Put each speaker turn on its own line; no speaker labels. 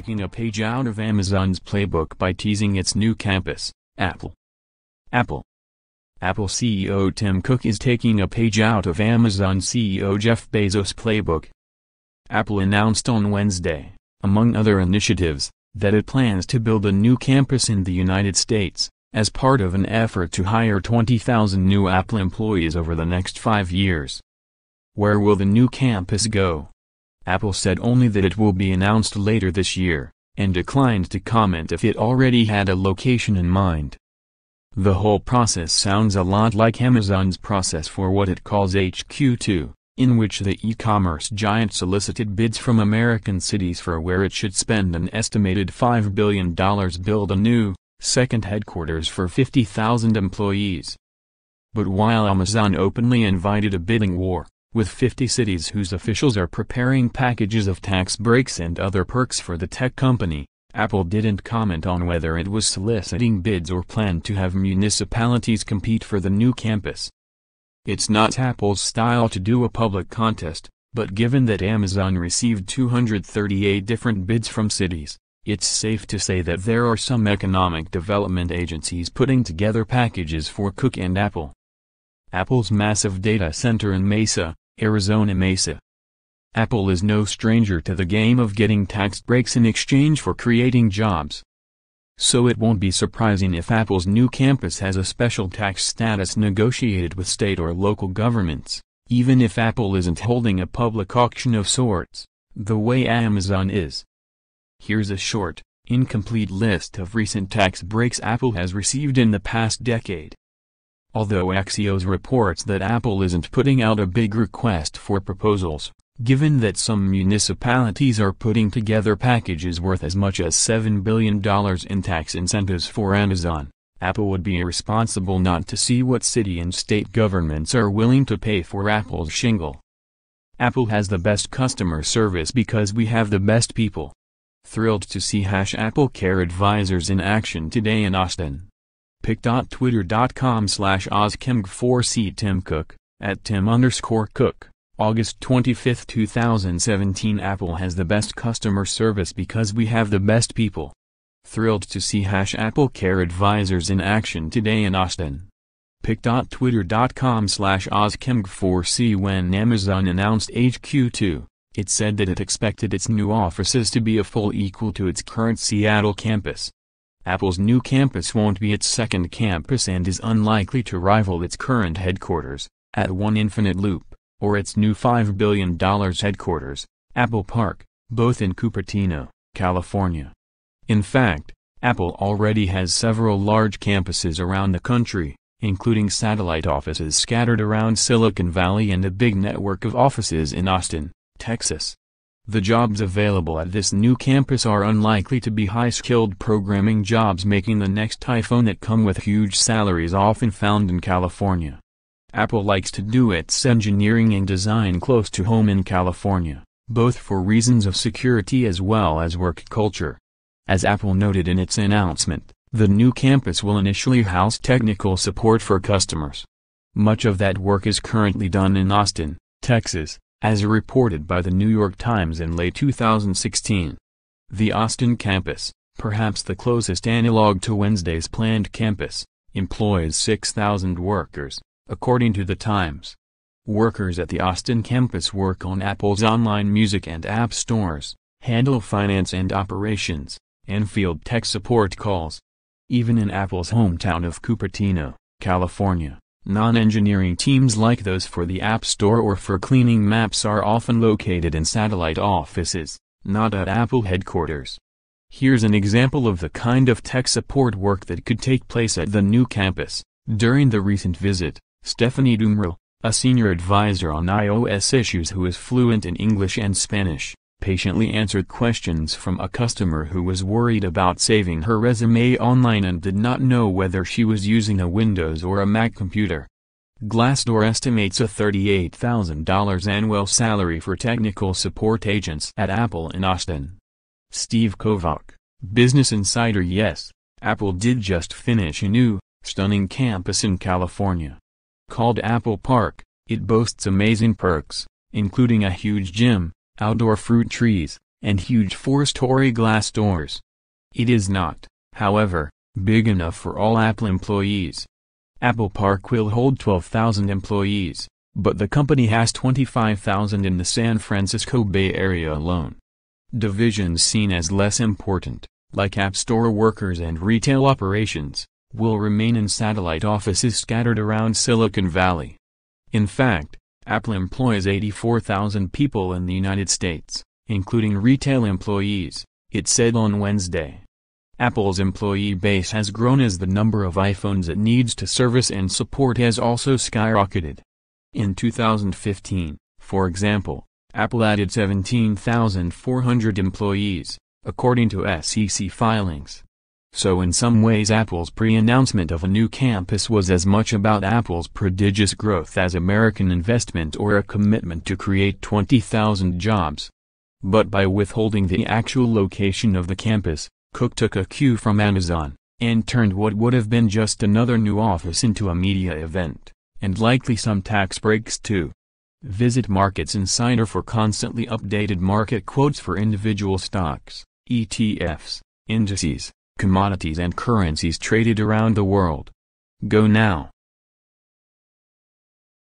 taking a page out of Amazon's playbook by teasing its new campus, Apple. Apple CEO Tim Cook is taking a page out of Amazon CEO Jeff Bezos' playbook. Apple announced on Wednesday, among other initiatives, that it plans to build a new campus in the United States, as part of an effort to hire 20,000 new Apple employees over the next 5 years. Where will the new campus go? Apple said only that it will be announced later this year, and declined to comment if it already had a location in mind. The whole process sounds a lot like Amazon's process for what it calls HQ2, in which the e-commerce giant solicited bids from American cities for where it should spend an estimated $5 billion build a new, second headquarters for 50,000 employees. But while Amazon openly invited a bidding war, with 50 cities whose officials are preparing packages of tax breaks and other perks for the tech company, Apple didn't comment on whether it was soliciting bids or planned to have municipalities compete for the new campus. It's not Apple's style to do a public contest, but given that Amazon received 238 different bids from cities, it's safe to say that there are some economic development agencies putting together packages for Cook and Apple. Apple's massive data center in Mesa, Arizona. Apple is no stranger to the game of getting tax breaks in exchange for creating jobs. So it won't be surprising if Apple's new campus has a special tax status negotiated with state or local governments, even if Apple isn't holding a public auction of sorts, the way Amazon is. Here's a short, incomplete list of recent tax breaks Apple has received in the past decade. Although Axios reports that Apple isn't putting out a big request for proposals, given that some municipalities are putting together packages worth as much as $7 billion in tax incentives for Amazon, Apple would be irresponsible not to see what city and state governments are willing to pay for Apple's shingle. Apple has the best customer service because we have the best people. Thrilled to see #AppleCare advisors in action today in Austin. pic.twitter.com/ozkemg4c Tim Cook, @Tim_Cook. August 25, 2017 Apple has the best customer service because we have the best people. Thrilled to see #AppleCare advisors in action today in Austin. pic.twitter.com/ozkemg4c When Amazon announced HQ2, it said that it expected its new offices to be a full equal to its current Seattle campus. Apple's new campus won't be its second campus and is unlikely to rival its current headquarters, at One Infinite Loop, or its new $5 billion headquarters, Apple Park, both in Cupertino, California. In fact, Apple already has several large campuses around the country, including satellite offices scattered around Silicon Valley and a big network of offices in Austin, Texas. The jobs available at this new campus are unlikely to be high-skilled programming jobs making the next iPhone that come with huge salaries often found in California. Apple likes to do its engineering and design close to home in California, both for reasons of security as well as work culture. As Apple noted in its announcement, the new campus will initially house technical support for customers. Much of that work is currently done in Austin, Texas, as reported by the New York Times in late 2016. The Austin campus, perhaps the closest analog to Wednesday's planned campus, employs 6,000 workers, according to the Times. Workers at the Austin campus work on Apple's online music and app stores, handle finance and operations, and field tech support calls. Even in Apple's hometown of Cupertino, California, non-engineering teams like those for the App Store or for cleaning maps are often located in satellite offices, not at Apple headquarters. Here's an example of the kind of tech support work that could take place at the new campus. During the recent visit, Stephanie Dumrell, a senior advisor on iOS issues who is fluent in English and Spanish, patiently answered questions from a customer who was worried about saving her resume online and did not know whether she was using a Windows or a Mac computer. Glassdoor estimates a $38,000 annual salary for technical support agents at Apple in Austin. Steve Kovac, Business Insider. Yes, Apple did just finish a new, stunning campus in California. Called Apple Park, it boasts amazing perks, including a huge gym, outdoor fruit trees, and huge 4-story glass doors. It is not, however, big enough for all Apple employees. Apple Park will hold 12,000 employees, but the company has 25,000 in the San Francisco Bay Area alone. Divisions seen as less important, like App Store workers and retail operations, will remain in satellite offices scattered around Silicon Valley. In fact, Apple employs 84,000 people in the United States, including retail employees, it said on Wednesday. Apple's employee base has grown as the number of iPhones it needs to service and support has also skyrocketed. In 2015, for example, Apple added 17,400 employees, according to SEC filings. So in some ways Apple's pre-announcement of a new campus was as much about Apple's prodigious growth as American investment or a commitment to create 20,000 jobs. But by withholding the actual location of the campus, Cook took a cue from Amazon, and turned what would have been just another new office into a media event, and likely some tax breaks too. Visit Markets Insider for constantly updated market quotes for individual stocks, ETFs, indices, commodities and currencies traded around the world. Go now.